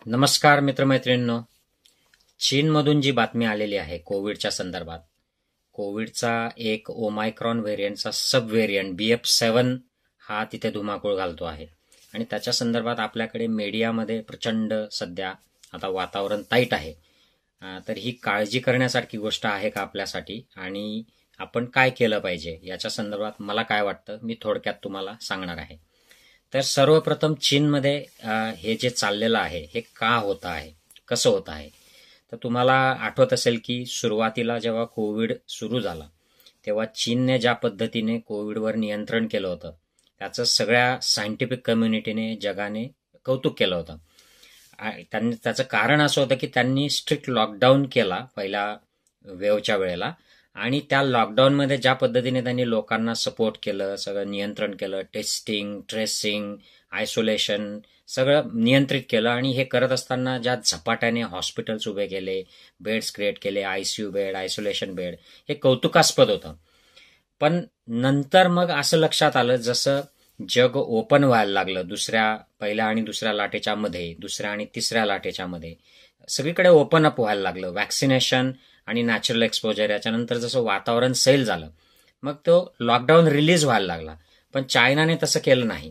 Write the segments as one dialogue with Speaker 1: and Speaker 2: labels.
Speaker 1: नमस्कार मित्रमैत्रिणींनो. चीनमधून जी बातमी आलेली आहे कोविडच्या संदर्भात, कोविडचा एक ओमायक्रॉन व्हेरियंटचा सब व्हेरियंट BF7 हा तिथे धुमाकूळ घालतो आहे आणि त्याच्या संदर्भात आपल्याकडे मीडियामध्ये प्रचंड सध्या आता वातावरण टाईट आहे. तर ही काळजी करण्यासारखी गोष्ट आहे का आपल्यासाठी आणि आपण काय केलं पाहिजे याच्या संदर्भात मला काय वाटतं मी थोडक्यात तुम्हाला सांगणार आहे. तर सर्वप्रथम चीनमध्ये हे जे चाललेलं आहे हे का होत आहे, कसं होत आहे. तर तुम्हाला आठवत असेल की सुरुवातीला जेव्हा कोविड सुरू झाला तेव्हा चीनने ज्या पद्धतीने कोविडवर नियंत्रण केलं होतं त्याचं सगळ्या सायंटिफिक कम्युनिटीने जगाने कौतुक केलं होतं. त्याचं कारण असं होतं की त्यांनी स्ट्रिक्ट लॉकडाऊन केला पहिल्या वेव्हच्या वेळेला आणि त्या लॉकडाऊनमध्ये ज्या पद्धतीने त्यांनी लोकांना सपोर्ट केलं, सगळं नियंत्रण केलं, टेस्टिंग, ट्रेसिंग, आयसोलेशन सगळं नियंत्रित केलं आणि हे करत असताना ज्या झपाट्याने हॉस्पिटल्स उभे केले, बेड्स क्रिएट केले, ICU बेड, आयसोलेशन बेड, हे कौतुकास्पद होतं. पण नंतर मग असं लक्षात आलं जसं जग ओपन व्हायला लागलं पहिल्या आणि दुसऱ्या लाटेच्या मध्ये, दुसऱ्या आणि तिसऱ्या लाटेच्या मध्ये सगळीकडे ओपन अप व्हायला लागलं. वॅक्सिनेशन आणि नॅचरल एक्सपोजर याच्यानंतर जसं वातावरण सैल झालं मग तो लॉकडाऊन रिलीज व्हायला लागला. पण चायनाने तसं केलं नाही.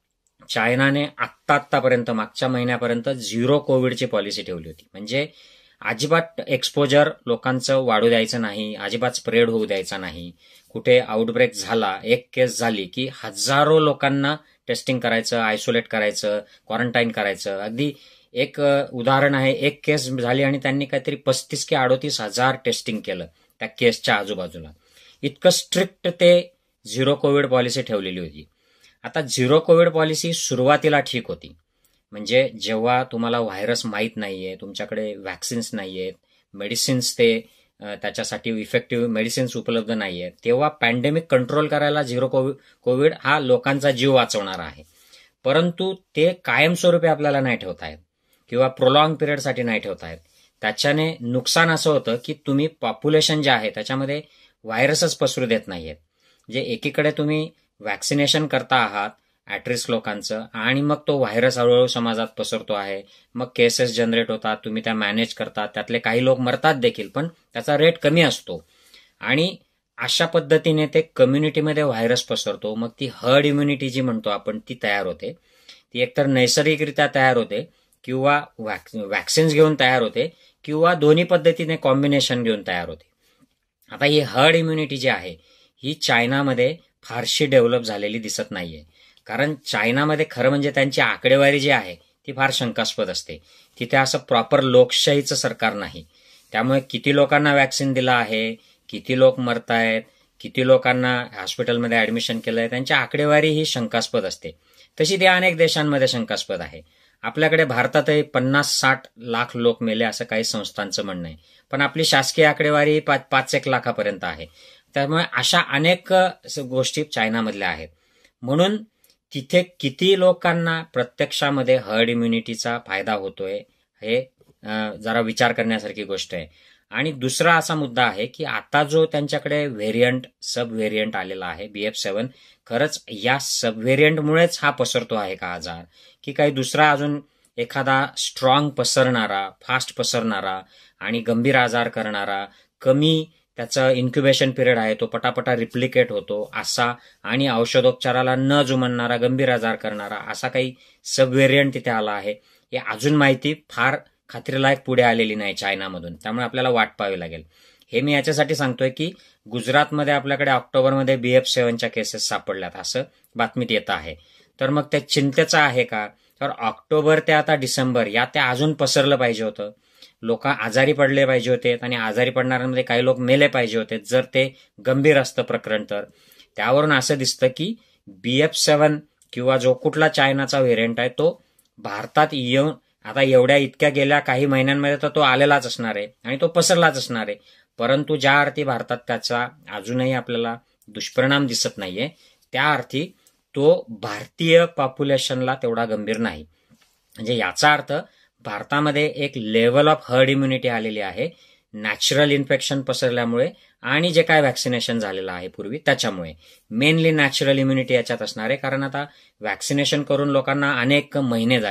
Speaker 1: चायनाने आत्तापर्यंत मागच्या महिन्यापर्यंत 0 कोविडची पॉलिसी ठेवली होती. म्हणजे अजिबात एक्सपोजर लोकांचं वाढू द्यायचं नाही, अजिबात स्प्रेड होऊ द्यायचा नाही. कुठे आउटब्रेक झाला, एक केस झाली की हजारो लोकांना टेस्टिंग करायचं, आयसोलेट करायचं, क्वारंटाईन करायचं. अगदी एक उदाहरण आहे, एक केस झाली आणि त्यांनी काहीतरी 35 की 38 हजार टेस्टिंग केलं त्या केसच्या आजूबाजूला. इतकं स्ट्रिक्ट ते 0 कोविड पॉलिसी ठेवलेली होती. आता 0 कोविड पॉलिसी सुरुवातीला ठीक होती. म्हणजे जेव्हा तुम्हाला व्हायरस माहीत नाहीये, तुमच्याकडे वॅक्सिन्स नाहीयेत, मेडिसिन्स त्याच्यासाठी इफेक्टिव्ह मेडिसिन्स उपलब्ध नाहीयेत, तेव्हा पॅन्डेमिक कंट्रोल करायला 0 कोविड हा लोकांचा जीव वाचवणारा आहे. परंतु ते कायमस्वरूपी आपल्याला नाही ठेवता येत किंवा प्रोलॉंग पिरियडसाठी नाही ठेवता येत. त्याच्याने नुकसान असं होतं की तुम्ही पॉप्युलेशन जे आहे त्याच्यामध्ये व्हायरसच पसरू देत नाहीयेत. म्हणजे एकीकडे तुम्ही वॅक्सिनेशन करता आहात ॲट-रिस्क लोकांचं आणि मग तो व्हायरस हळूहळू समाजात पसरतो आहे, मग केसेस जनरेट होतात, तुम्ही त्या मॅनेज करतात, त्यातले काही लोक मरतात देखील पण त्याचा रेट कमी असतो आणि अशा पद्धतीने ते कम्युनिटीमध्ये व्हायरस पसरतो. मग ती हर्ड इम्युनिटी जी म्हणतो आपण ती तयार होते. ती एकतर नैसर्गिकरित्या तयार होते किंवा वॅक्सिन्स घेऊन तयार होते किंवा दोन्ही पद्धतीने कॉम्बिनेशन घेऊन तयार होते. आता ही हर्ड इम्युनिटी जी आहे ही चायनामध्ये फारशी डेव्हलप झालेली दिसत नाहीये. कारण चायनामध्ये खरं म्हणजे त्यांची आकडेवारी जी आहे ती फार शंकास्पद असते. तिथे असं प्रॉपर लोकशाहीचं सरकार नाही. त्यामुळे किती लोकांना वॅक्सिन दिलं आहे, किती लोक मरतायत, किती लोकांना हॉस्पिटलमध्ये ऍडमिशन केलंय, त्यांची आकडेवारी ही शंकास्पद असते. तशी ती अनेक देशांमध्ये शंकास्पद आहे. आपल्याकडे भारतातही 50-60 लाख लोक मेले असं काही संस्थांचं म्हणणं आहे. पण आपली शासकीय आकडेवारी 5-1 लाखापर्यंत आहे. त्यामुळे अशा अनेक गोष्टी चायनामधल्या आहेत. म्हणून तिथे किती लोकांना प्रत्यक्षामध्ये हर्ड इम्युनिटीचा फायदा होतोय हे जरा विचार करण्यासारखी गोष्ट आहे. आणि दुसरा असा मुद्दा आहे की आता जो त्यांच्याकडे सब व्हेरियंट आलेला आहे BF7, खरंच या सब व्हेरियंटमुळेच हा पसरतो आहे का आजार, की काही दुसरा अजून एखादा स्ट्रॉंग पसरणारा, फास्ट पसरणारा आणि गंभीर आजार करणारा, कमी त्याचं इन्क्युबेशन पिरियड आहे, तो पटापटा रिप्लिकेट होतो असा आणि औषधोपचाराला न जुमानणारा, गंभीर आजार करणारा असा काही सब व्हेरियंट तिथे आला आहे. हे अजून माहिती फार खात्रीलायक पुढे आलेली नाही चायनामधून. त्यामुळे आपल्याला वाट पाहावी लागेल. हे मी याच्यासाठी सांगतोय की गुजरातमध्ये आपल्याकडे ऑक्टोबरमध्ये BF7च्या केसेस सापडल्यात असं बातमीत येत आहे. तर मग त्या चिंतेचं आहे का? तर ऑक्टोबर ते आता डिसेंबर या ते अजून पसरलं पाहिजे होतं. लोक आजारी पडले पाहिजे होते आणि आजारी पडणाऱ्यांमध्ये काही लोक मेले पाहिजे होते जर ते गंभीर असतं प्रकरण. तर त्यावरून असं दिसतं की BF7 किंवा जो कुठला चायनाचा व्हेरियंट आहे तो भारतात येऊन आता इतक्या गेल्या काही महिन्यांमध्ये तर तो आलेलाच असणार आहे आणि तो पसरलाच असणार आहे. परंतु ज्या अर्थी भारतात त्याचा अजूनही आपल्याला दुष्परिणाम दिसत नाहीये त्या अर्थी तो भारतीय पॉप्युलेशनला तेवढा गंभीर नाही. म्हणजे याचा अर्थ भारतामध्ये एक लेवल ऑफ हर्ड इम्युनिटी आलेली आहे नॅचरल इन्फेक्शन पसरल्यामुळे आणि जे काय वॅक्सिनेशन झालेलं आहे पूर्वी त्याच्यामुळे. मेनली नॅचरल इम्युनिटी याच्यात असणार आहे कारण आता वॅक्सिनेशन करून लोकांना अनेक महिने झालेत.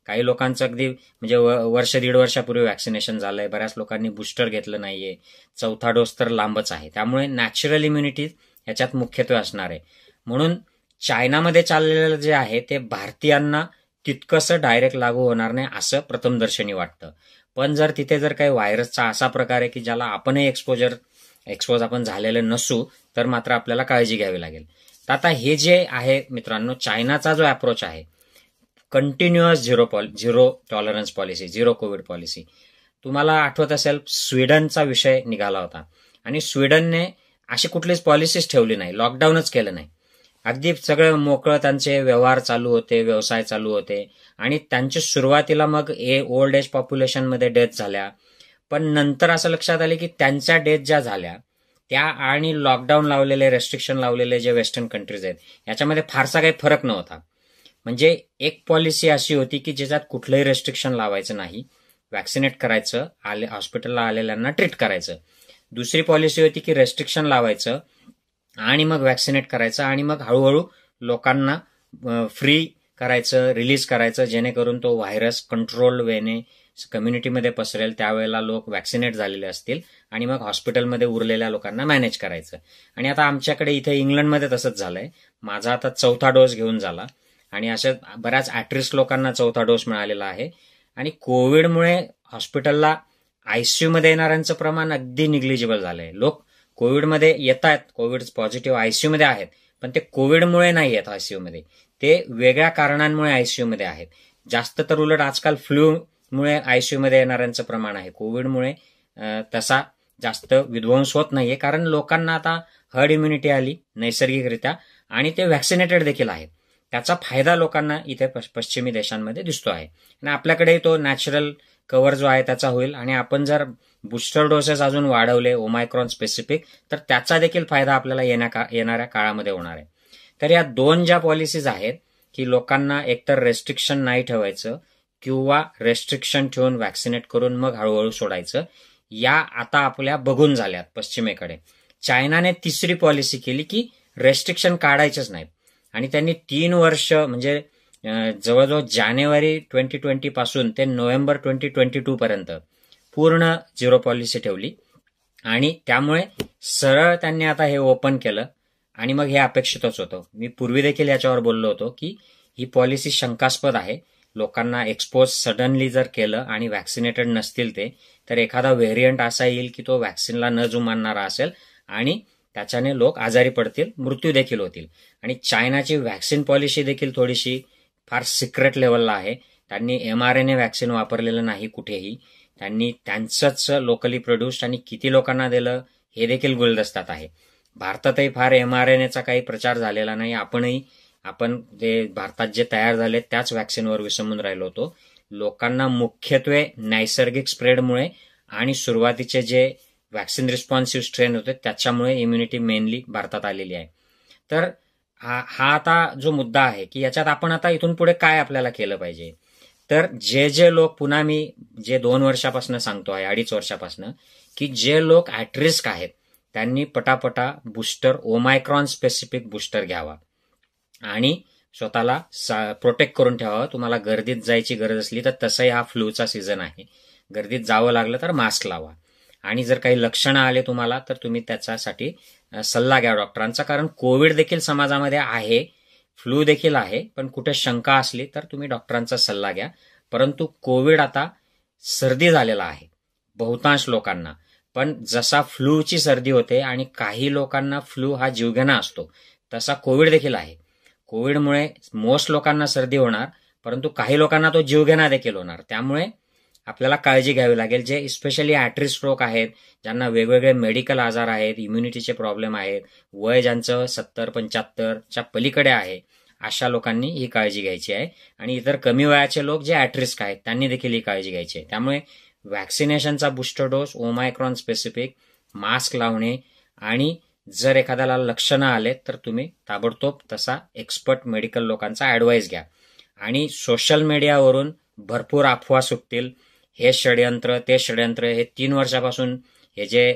Speaker 1: काही लोकांचं अगदी म्हणजे वर्ष दीड वर्षापूर्वी व्हॅक्सिनेशन झालंय, बऱ्याच लोकांनी बूस्टर घेतलं नाहीये, चौथा डोस तर लांबच आहे. त्यामुळे नॅचरल इम्युनिटी याच्यात मुख्यत्वे असणार आहे. म्हणून चायनामध्ये चाललेलं जे आहे ते भारतीयांना तितकंसं डायरेक्ट लागू होणार नाही असं प्रथमदर्शनी वाटतं. पण जर तिथे जर काही व्हायरसचा असा प्रकार आहे की ज्याला आपणही एक्सपोज आपण झालेलं नसू, तर मात्र आपल्याला काळजी घ्यावी लागेल. तर आता हे जे आहे मित्रांनो, चायनाचा जो अप्रोच आहे, continuous zero tolerance policy, zero covid policy. तुम्हाला आठवत असेल स्वीडनचा विषय निघाला होता आणि स्वीडनने अशी कुठलीच पॉलिसीच ठेवली नाही, लॉकडाऊनच केलं नाही. अगदी सगळं मोकळं त्यांचे व्यवहार चालू होते, व्यवसाय चालू होते आणि त्यांच्या सुरुवातीला मग ओल्ड एज पॉप्युलेशनमध्ये डेथ झाल्या. पण नंतर असं लक्षात आले की त्यांच्या डेथ ज्या झाल्या त्या आणि लॉकडाऊन लावलेले, रेस्ट्रिक्शन लावलेले जे वेस्टर्न कंट्रीज आहेत याच्यामध्ये फारसा काही फरक नव्हता. म्हणजे एक पॉलिसी अशी होती की ज्याच्यात कुठलंही रेस्ट्रिक्शन लावायचं नाही, वॅक्सिनेट करायचं, हॉस्पिटलला आलेल्यांना ट्रीट करायचं. दुसरी पॉलिसी होती की रेस्ट्रिक्शन लावायचं आणि मग वॅक्सिनेट करायचं आणि मग हळूहळू लोकांना फ्री करायचं, रिलीज करायचं, जेणेकरून तो व्हायरस कंट्रोल्ड वेने कम्युनिटीमध्ये पसरेल. त्यावेळेला लोक वॅक्सिनेट झालेले असतील आणि मग हॉस्पिटलमध्ये उरलेल्या लोकांना मॅनेज करायचं. आणि आता आमच्याकडे इथे इंग्लंडमध्ये तसंच झालंय. माझा आता चौथा डोस घेऊन झाला आणि अशा बऱ्याच ॲट-रिस्क लोकांना चौथा डोस मिळालेला आहे. आणि कोविडमुळे हॉस्पिटलला आयसीयूमध्ये येणाऱ्यांचं प्रमाण अगदी निग्लिजिबल झालंय. लोक कोविडमध्ये येत आहेत, कोविड पॉझिटिव्ह आयसीयूमध्ये आहेत, पण ते कोविडमुळे नाही येत आयसीयूमध्ये, ते वेगळ्या कारणांमुळे आयसीयूमध्ये आहेत. जास्त तर उलट आजकाल फ्लूमुळे आयसीयूमध्ये येणाऱ्यांचं प्रमाण आहे. कोविडमुळे तसा जास्त विध्वंस होत नाहीये, कारण लोकांना आता हर्ड इम्युनिटी आली नैसर्गिकरित्या आणि ते व्हॅक्सिनेटेड देखील आहेत. त्याचा फायदा लोकांना इथे पश्चिमी देशांमध्ये दिसतो आहे आणि आपल्याकडे तो नॅचरल कव्हर जो आहे त्याचा होईल. आणि आपण जर बूस्टर डोसेस अजून वाढवले ओमायक्रॉन स्पेसिफिक, तर त्याचा देखील फायदा आपल्याला येणाऱ्या काळामध्ये होणार आहे. तर या दोन ज्या पॉलिसीज आहेत की लोकांना एकतर रेस्ट्रिक्शन नाही ठेवायचं किंवा रेस्ट्रिक्शन ठेवून व्हॅक्सिनेट करून मग हळूहळू सोडायचं, या आता आपल्या बघून झाल्यात पश्चिमेकडे. चायनाने तिसरी पॉलिसी केली की रेस्ट्रिक्शन काढायचंच नाहीत आणि त्यांनी 3 वर्ष म्हणजे जवळजवळ जानेवारी 2020 पासून ते नोव्हेंबर 2022 पर्यंत पूर्ण झिरो पॉलिसी ठेवली. आणि त्यामुळे सरळ त्यांनी आता हे ओपन केलं आणि मग हे अपेक्षितच होतं. मी पूर्वी देखील याच्यावर बोललो होतो की ही पॉलिसी शंकास्पद आहे. लोकांना एक्सपोज सडनली जर केलं आणि व्हॅक्सिनेटेड नसतील ते, तर एखादा व्हेरियंट असा येईल की तो व्हॅक्सिनला न जुमानणारा असेल आणि त्याच्याने लोक आजारी पडतील, मृत्यू देखील होतील. आणि चायनाची व्हॅक्सिन पॉलिसी देखील थोडीशी फार सिक्रेट लेवलला आहे. त्यांनी mRNA व्हॅक्सिन वापरलेलं नाही कुठेही. त्यांनी त्यांचंच लोकली प्रोड्यूस्ड आणि किती लोकांना दिलं हे देखील गुलदस्त्यात आहे. भारतातही फार mRNAचा काही प्रचार झालेला नाही. आपण जे भारतात जे तयार झाले त्याच व्हॅक्सिनवर विसंबून राहिलो होतो. लोकांना मुख्यत्वे नैसर्गिक स्प्रेडमुळे आणि सुरुवातीचे जे व्हॅक्सिन रिस्पॉन्सिव्ह स्ट्रेन होते त्याच्यामुळे इम्युनिटी मेनली भारतात आलेली आहे. तर हा आता जो मुद्दा आहे की याच्यात आपण आता इथून पुढे काय आपल्याला केलं पाहिजे, तर जे लोक, पुन्हा मी जे 2 वर्षापासून सांगतो आहे, 2.5 वर्षापासून, की जे लोक ॲट रिस्क आहेत त्यांनी पटापटा बूस्टर, ओमायक्रॉन स्पेसिफिक बूस्टर घ्यावा आणि स्वतःला प्रोटेक्ट करून ठेवावं. तुम्हाला गर्दीत जायची गरज असली तर तसंही हा फ्लूचा सीझन आहे, गर्दीत जावं लागलं तर मास्क लावा. आणि जर काही लक्षणं आले तुम्हाला तर तुम्ही त्याच्यासाठी सल्ला घ्या डॉक्टरांचा, कारण कोविड देखील समाजामध्ये आहे, फ्लू देखील आहे, पण कुठे शंका असली तर तुम्ही डॉक्टरांचा सल्ला घ्या. परंतु कोविड आता सर्दी झालेला आहे बहुतांश लोकांना, पण जसा फ्लूची सर्दी होते आणि काही लोकांना फ्लू हा जीवघेणा असतो, तसा कोविड देखील आहे. कोविडमुळे मोस्ट लोकांना सर्दी होणार, परंतु काही लोकांना तो जीवघेणा देखील होणार. त्यामुळे आपल्याला काळजी घ्यावी लागेल. जे स्पेशली ॲट-रिस्क लोक आहेत, ज्यांना वेगवेगळे मेडिकल आजार आहेत, इम्युनिटीचे प्रॉब्लेम आहेत, वय ज्यांचं 70-75च्या पलीकडे आहे, अशा लोकांनी ही काळजी घ्यायची आहे. आणि इतर कमी वयाचे लोक जे ॲट-रिस्क आहेत त्यांनी देखील ही काळजी घ्यायची आहे. त्यामुळे व्हॅक्सिनेशनचा booster dose, omicron specific, mask लावणे आणि जर एखाद्याला लक्षणं आले तर तुम्ही ताबडतोब तसा एक्सपर्ट मेडिकल लोकांचा ॲडवाईस घ्या. आणि सोशल मीडियावरून भरपूर अफवा सुटतील, हे षडयंत्र ते षडयंत्र. हे 3 वर्षापासून हे जे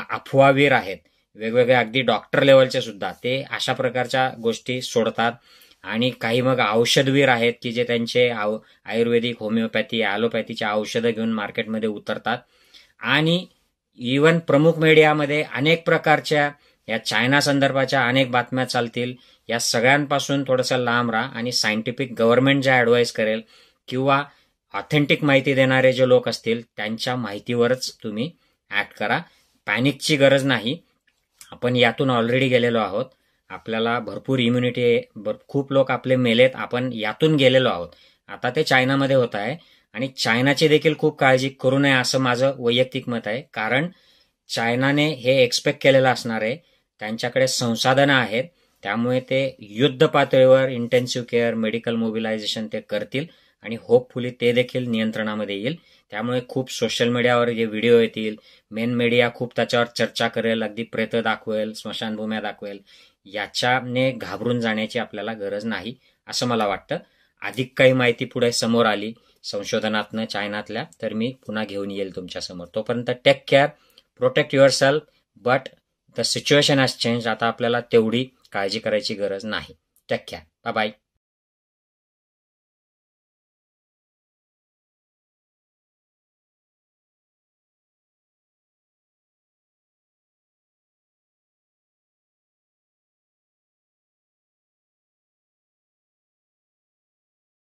Speaker 1: अफवावीर आहेत, वेगवेगळे अगदी डॉक्टर लेवलचे सुद्धा, ते अशा प्रकारच्या गोष्टी सोडतात आणि काही मग औषधवीर आहेत की जे त्यांचे आयुर्वेदिक, होमिओपॅथी, ॲलोपॅथीच्या औषधं घेऊन मार्केटमध्ये उतरतात. आणि इवन प्रमुख मीडियामध्ये अनेक प्रकारच्या या चायना संदर्भाच्या अनेक बातम्या चालतील. या सगळ्यांपासून थोडंसं लांब राहा आणि सायंटिफिक गव्हर्नमेंट जे ॲडवाईस करेल किंवा ऑथेंटिक माहिती देणारे जे लोक असतील त्यांच्या माहितीवरच तुम्ही ॲक्ट करा. पॅनिकची गरज नाही. आपण यातून ऑलरेडी गेलेलो आहोत. आपल्याला भरपूर इम्युनिटी आहे. खूप लोक आपले मेलेत. आपण यातून गेलेलो आहोत. आता ते चायनामध्ये होत आहे आणि चायनाची देखील खूप काळजी करू नये असं माझं वैयक्तिक मत आहे. कारण चायनाने हे एक्सपेक्ट केलेलं असणार आहे. त्यांच्याकडे संसाधनं आहेत. त्यामुळे ते युद्ध पातळीवर इंटेन्सिव्ह केअर, मेडिकल मोबिलायझेशन ते करतील आणि होपफुली ते देखील नियंत्रणामध्ये येईल. त्यामुळे खूप सोशल मीडियावर जे व्हिडिओ येतील, मेन मीडिया खूप त्याच्यावर चर्चा करेल, अगदी प्रेत दाखवेल, स्मशानभूम्या दाखवेल. याच्याने घाबरून जाण्याची आपल्याला गरज नाही असं मला वाटतं. अधिक काही माहिती पुढे समोर आली संशोधनातनं चायनातल्या तर मी पुन्हा घेऊन येईल तुमच्यासमोर. तोपर्यंत take care, protect your self, but the situation has change. आता आपल्याला तेवढी काळजी करायची गरज नाही. Take care. Bye bye.